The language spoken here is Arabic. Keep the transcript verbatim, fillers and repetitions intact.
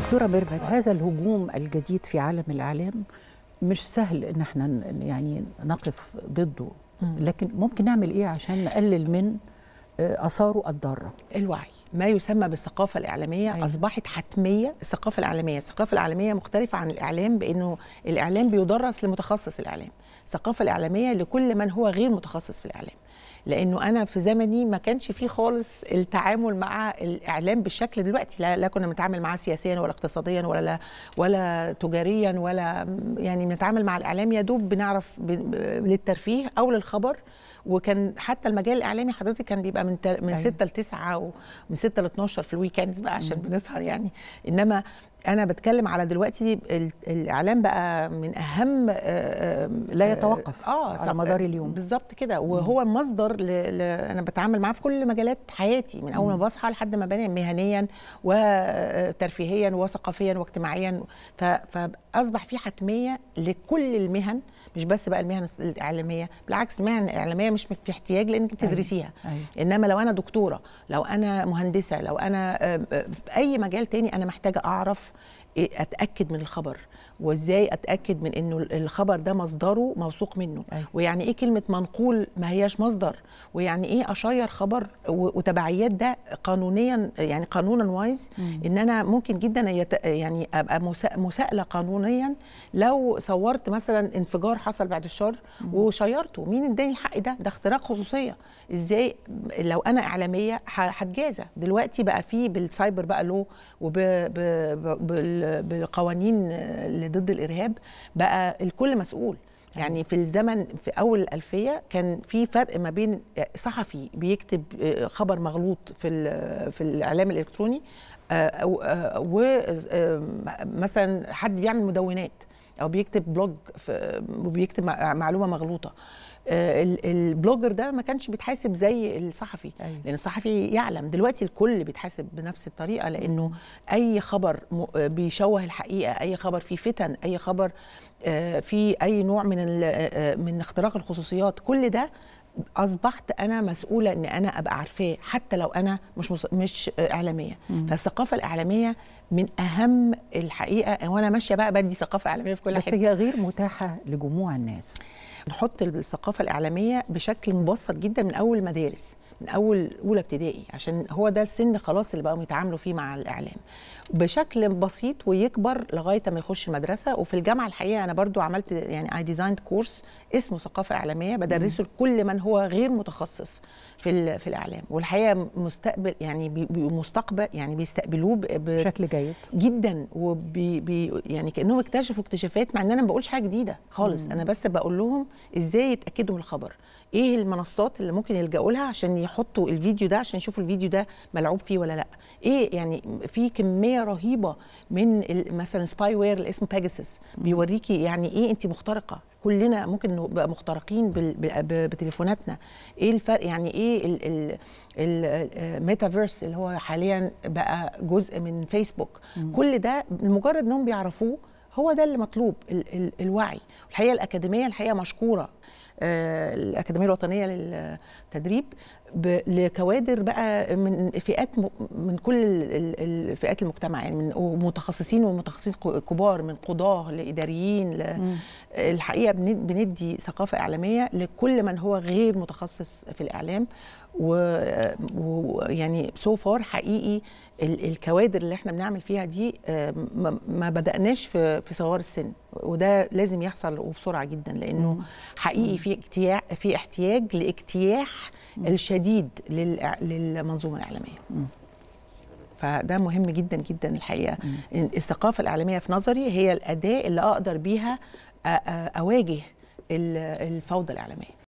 دكتورة ميرفت، هذا الهجوم الجديد في عالم الإعلام مش سهل إن احنا يعني نقف ضده، لكن ممكن نعمل إيه عشان نقلل من آثاره الضارة؟ الوعي، ما يسمى بالثقافة الإعلامية. أيوة. أصبحت حتمية. الثقافة الإعلامية الثقافة الإعلامية مختلفة عن الإعلام بأنه الإعلام بيدرس لمتخصص الإعلام. الثقافة الإعلامية لكل من هو غير متخصص في الإعلام، لأنه أنا في زمني ما كانش فيه خالص التعامل مع الإعلام بالشكل دلوقتي. لا, لا كنا بنتعامل معاه سياسيا ولا اقتصاديا ولا ولا تجاريا، ولا يعني بنتعامل مع الإعلام يا دوب بنعرف للترفيه أو للخبر. وكان حتى المجال الاعلامي حضرتك كان بيبقى من من أيوة. ستة ل تسعة ومن ستة ل اتناشر في الويكندز بقى عشان بنسهر يعني. انما انا بتكلم على دلوقتي الاعلام بقى من اهم لا يتوقف اه على مدار اليوم بالظبط كده. وهو مصدر ل... ل... انا بتعامل معاه في كل مجالات حياتي من اول ما بصحى لحد ما بنام، مهنيا وترفيهيا وثقافيا واجتماعيا. ف... فاصبح في حتميه لكل المهن، مش بس بقى المهن الاعلاميه، بالعكس المهن الاعلاميه مش في احتياج لانك بتدرسيها. أيوة. أيوة. انما لو انا دكتوره، لو انا مهندسه، لو انا في اي مجال تاني انا محتاجه اعرف اتاكد من الخبر، وازاي اتاكد من انه الخبر ده مصدره موثوق منه. أيوة. ويعني ايه كلمه منقول ما هياش مصدر، ويعني ايه اشير خبر، وتبعيات ده قانونيا يعني قانونا وايز. مم. ان انا ممكن جدا يت... يعني ابقى مساءله قانونيا لو صورت مثلا انفجار حصل بعد الشر وشيرته. مين اداني الحق ده؟ ده اختراق خصوصيه. ازاي لو انا اعلاميه هتجازى؟ دلوقتي بقى في بالسايبر بقى له وبالقوانين اللي ضد الارهاب بقى الكل مسؤول. يعني في الزمن في اول الالفيه كان في فرق ما بين صحفي بيكتب خبر مغلوط في في الاعلام الالكتروني ومثلا حد بيعمل مدونات او بيكتب بلوج وبيكتب معلومه مغلوطه. البلوجر ده ما كانش بيتحاسب زي الصحفي. أيوة. لان الصحفي يعلم. دلوقتي الكل بيتحاسب بنفس الطريقه، لانه اي خبر بيشوه الحقيقه، اي خبر فيه فتن، اي خبر فيه اي نوع من من اختراق الخصوصيات، كل ده اصبحت انا مسؤوله ان انا ابقى عارفاه حتى لو انا مش مش اعلاميه. مم. فالثقافه الاعلاميه من اهم الحقيقه، وانا ماشيه بقى بدي ثقافه اعلاميه في كل بس حته، بس هي غير متاحه لجموع الناس. نحط الثقافه الاعلاميه بشكل مبسط جدا من اول المدارس، من اول اولى ابتدائي، عشان هو ده السن خلاص اللي بقوا يتعاملوا فيه مع الاعلام بشكل بسيط ويكبر لغايه ما يخش المدرسه. وفي الجامعه الحقيقه انا برضو عملت يعني اي ديزايند كورس اسمه ثقافه اعلاميه، بدرسه لكل من هو غير متخصص في في الاعلام. والحقيقه مستقبل يعني بي مستقبل يعني بيستقبلوه بشكل جيد جدا، وبي بي يعني كانهم اكتشفوا اكتشافات، مع ان انا ما بقولش حاجه جديده خالص. مم. انا بس بقول لهم ازاي يتاكدوا من الخبر، ايه المنصات اللي ممكن يلجأوا لها عشان يحطوا الفيديو ده، عشان يشوفوا الفيديو ده ملعوب فيه ولا لا. ايه يعني في كميه رهيبه من مثلا سباي وير اللي اسمه بيجاسس بيوريكي يعني ايه انت مخترقه. كلنا ممكن نبقى مخترقين بتليفوناتنا. ايه الفرق؟ يعني ايه الميتافيرس اللي هو حاليا بقى جزء من فيسبوك. مم. كل ده مجرد انهم بيعرفوه، هو ده اللي مطلوب، ال ال الوعي. الحقيقه الاكاديميه الحقيقه مشكوره، آه الاكاديميه الوطنيه للتدريب لكوادر بقى من فئات من كل الفئات المجتمع، يعني من متخصصين ومتخصصين كبار، من قضاه لاداريين. الحقيقه بندي ثقافه اعلاميه لكل من هو غير متخصص في الاعلام. ويعني سو فار حقيقي الكوادر اللي احنا بنعمل فيها دي ما بدأناش في في صغار السن، وده لازم يحصل وبسرعه جدا، لانه حقيقي في اجتياح في احتياج لاجتياح الشديد للمنظومه الاعلاميه. فده مهم جدا جدا الحقيقه. الثقافه الاعلاميه في نظري هي الاداه اللي اقدر بيها اواجه الفوضى الاعلاميه.